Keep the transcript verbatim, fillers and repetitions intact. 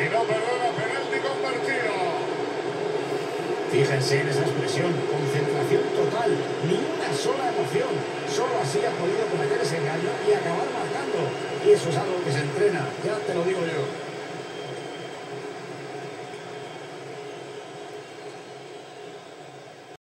Y no perdona, penalti convertido. Fíjense en esa expresión, concentración total, ni una sola emoción. Solo así ha podido cometer ese engaño y acabar marcando. Y eso es algo que se entrena, ya te lo digo yo.